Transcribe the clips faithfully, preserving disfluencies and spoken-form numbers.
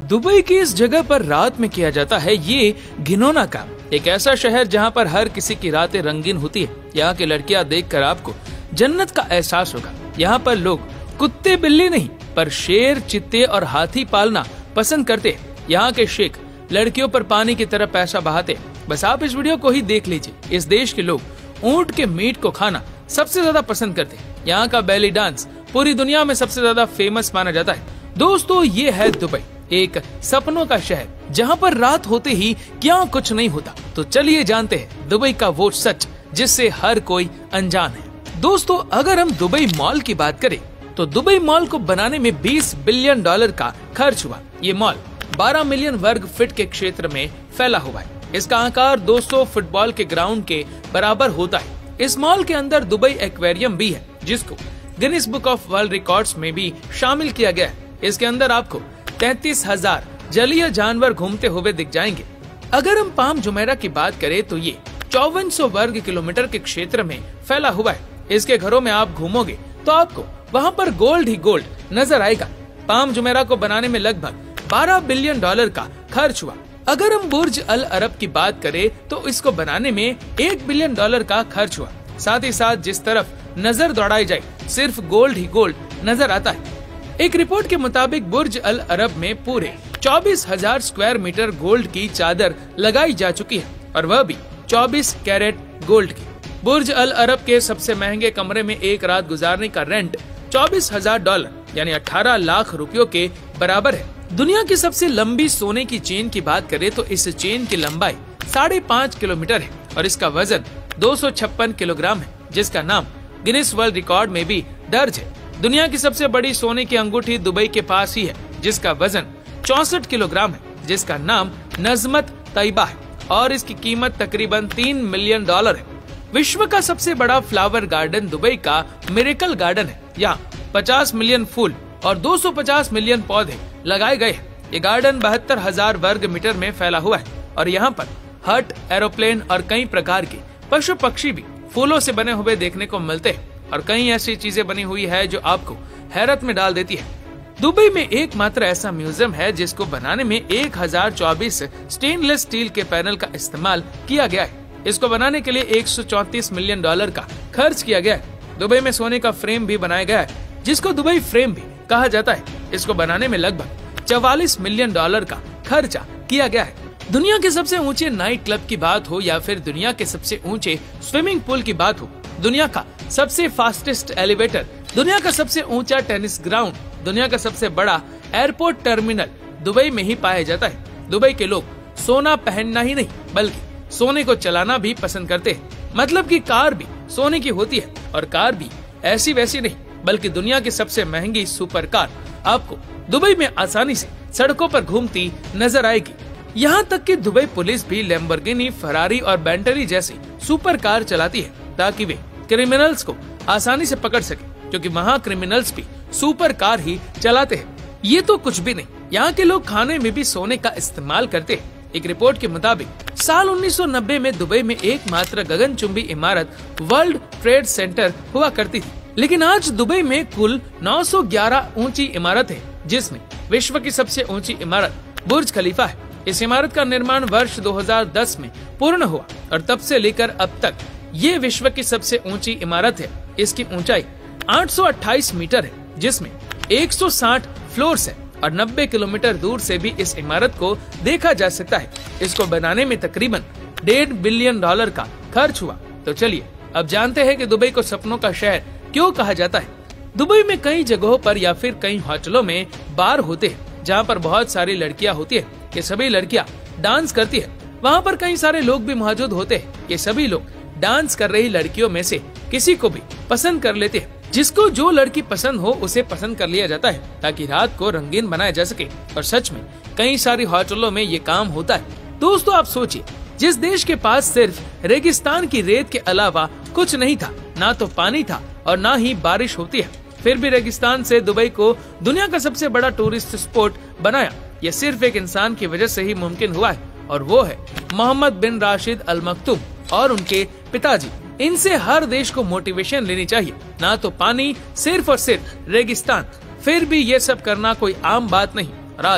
Dubai की इस जगह पर रात में किया जाता है ये घिनौना काम। एक ऐसा शहर जहाँ पर हर किसी की रातें रंगीन होती है। यहाँ की लड़कियाँ देखकर आपको जन्नत का एहसास होगा। यहाँ पर लोग कुत्ते बिल्ली नहीं पर शेर, चित्ते और हाथी पालना पसंद करते हैं। यहाँ के शेख लड़कियों पर पानी की तरह पैसा बहाते। बस आप इस वीडियो को ही देख लीजिए। इस देश के लोग ऊंट के मीट को खाना सबसे ज्यादा पसंद करते हैं। यहाँ का बेली डांस पूरी दुनिया में सबसे ज्यादा फेमस माना जाता है। दोस्तों, ये है दुबई, एक सपनों का शहर जहाँ पर रात होते ही क्या कुछ नहीं होता। तो चलिए जानते हैं दुबई का वो सच जिससे हर कोई अनजान है। दोस्तों, अगर हम दुबई मॉल की बात करें तो दुबई मॉल को बनाने में बीस बिलियन डॉलर का खर्च हुआ। ये मॉल बारह मिलियन वर्ग फीट के क्षेत्र में फैला हुआ है। इसका आकार दो सौ फुटबॉल के ग्राउंड के बराबर होता है। इस मॉल के अंदर दुबई एक्वेरियम भी है, जिसको Guinness Book of World Records में भी शामिल किया गया है। इसके अंदर आपको तैतीस हजार जलीय जानवर घूमते हुए दिख जाएंगे। अगर हम पाम जुमेरा की बात करें तो ये चौवन सौ वर्ग किलोमीटर के क्षेत्र में फैला हुआ है। इसके घरों में आप घूमोगे तो आपको वहाँ पर गोल्ड ही गोल्ड नजर आएगा। पाम जुमेरा को बनाने में लगभग बारह बिलियन डॉलर का खर्च हुआ। अगर हम बुर्ज अल अरब की बात करें तो इसको बनाने में एक बिलियन डॉलर का खर्च हुआ। साथ ही साथ जिस तरफ नजर दौड़ाई जाए सिर्फ गोल्ड ही गोल्ड नजर आता है। एक रिपोर्ट के मुताबिक बुर्ज अल अरब में पूरे चौबीस हजार स्क्वायर मीटर गोल्ड की चादर लगाई जा चुकी है और वह भी चौबीस कैरेट गोल्ड की। बुर्ज अल अरब के सबसे महंगे कमरे में एक रात गुजारने का रेंट चौबीस हजार डॉलर यानी अठारह लाख रुपयों के बराबर है। दुनिया की सबसे लंबी सोने की चेन की बात करें तो इस चेन की लंबाई साढ़े पाँच किलोमीटर है और इसका वजन दो सौ छप्पन किलोग्राम है, जिसका नाम गिनीज वर्ल्ड रिकॉर्ड में भी दर्ज है। दुनिया की सबसे बड़ी सोने की अंगूठी दुबई के पास ही है, जिसका वजन चौसठ किलोग्राम है, जिसका नाम नजमत तैयबा है और इसकी कीमत तकरीबन तीन मिलियन डॉलर है। विश्व का सबसे बड़ा फ्लावर गार्डन दुबई का मिरेकल गार्डन है। यहाँ पचास मिलियन फूल और दो सौ पचास मिलियन पौधे लगाए गए हैं। ये गार्डन बहत्तर हजार वर्ग मीटर में फैला हुआ है और यहाँ पर हट, एरोप्लेन और कई प्रकार के पशु पक्षी भी फूलों से बने हुए देखने को मिलते हैं और कई ऐसी चीजें बनी हुई है जो आपको हैरत में डाल देती है। दुबई में एकमात्र ऐसा म्यूजियम है जिसको बनाने में एक हजार चौबीस स्टेनलेस स्टील के पैनल का इस्तेमाल किया गया है। इसको बनाने के लिए एक सौ चौंतीस मिलियन डॉलर का खर्च किया गया है। दुबई में सोने का फ्रेम भी बनाया गया है, जिसको दुबई फ्रेम भी कहा जाता है। इसको बनाने में लगभग चवालीस मिलियन डॉलर का खर्चा किया गया है। दुनिया के सबसे ऊंचे नाइट क्लब की बात हो या फिर दुनिया के सबसे ऊंचे स्विमिंग पूल की बात हो, दुनिया का सबसे फास्टेस्ट एलिवेटर, दुनिया का सबसे ऊंचा टेनिस ग्राउंड, दुनिया का सबसे बड़ा एयरपोर्ट टर्मिनल दुबई में ही पाया जाता है। दुबई के लोग सोना पहनना ही नहीं बल्कि सोने को चलाना भी पसंद करते हैं। मतलब कि कार भी सोने की होती है और कार भी ऐसी वैसी नहीं बल्कि दुनिया की सबसे महंगी सुपर कार आपको दुबई में आसानी से सड़कों पर घूमती नजर आएगी। यहाँ तक कि दुबई पुलिस भी लैम्बोर्गिनी, फरारी और बेंटली जैसी सुपर कार चलाती है ताकि वे क्रिमिनल्स को आसानी से पकड़ सके, क्योंकि वहाँ क्रिमिनल्स भी सुपर कार ही चलाते हैं। ये तो कुछ भी नहीं, यहाँ के लोग खाने में भी सोने का इस्तेमाल करते हैं। एक रिपोर्ट के मुताबिक साल उन्नीस सौ नब्बे में दुबई में एकमात्र गगनचुंबी इमारत वर्ल्ड ट्रेड सेंटर हुआ करती थी, लेकिन आज दुबई में कुल नौ सौ ग्यारह ऊंची इमारत है, जिसमें विश्व की सबसे ऊंची इमारत बुर्ज खलीफा है। इस इमारत का निर्माण वर्ष दो हजार दस में पूर्ण हुआ और तब से लेकर अब तक ये विश्व की सबसे ऊंची इमारत है। इसकी ऊंचाई आठ सौ अट्ठाईस मीटर है, जिसमें एक सौ साठ फ्लोर्स है और नब्बे किलोमीटर दूर से भी इस इमारत को देखा जा सकता है। इसको बनाने में तकरीबन डेढ़ बिलियन डॉलर का खर्च हुआ। तो चलिए अब जानते हैं कि दुबई को सपनों का शहर क्यों कहा जाता है। दुबई में कई जगहों पर या फिर कई होटलों में बार होते हैं जहाँ पर बहुत सारी लड़कियाँ होती है। ये सभी लड़कियाँ डांस करती है। वहाँ पर कई सारे लोग भी मौजूद होते हैं। ये सभी लोग डांस कर रही लड़कियों में से किसी को भी पसंद कर लेते हैं। जिसको जो लड़की पसंद हो उसे पसंद कर लिया जाता है ताकि रात को रंगीन बनाया जा सके। और सच में कई सारी होटलों में ये काम होता है। दोस्तों, आप सोचिए, जिस देश के पास सिर्फ रेगिस्तान की रेत के अलावा कुछ नहीं था, ना तो पानी था और ना ही बारिश होती है, फिर भी रेगिस्तान से दुबई को दुनिया का सबसे बड़ा टूरिस्ट स्पॉट बनाया। यह सिर्फ एक इंसान की वजह से ही मुमकिन हुआ है और वो है मोहम्मद बिन राशिद अल मक्तूम और उनके पिताजी। इनसे हर देश को मोटिवेशन लेनी चाहिए। ना तो पानी, सिर्फ और सिर्फ रेगिस्तान, फिर भी ये सब करना कोई आम बात नहीं। और आज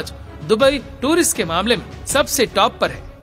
दुबई टूरिस्ट के मामले में सबसे टॉप पर है।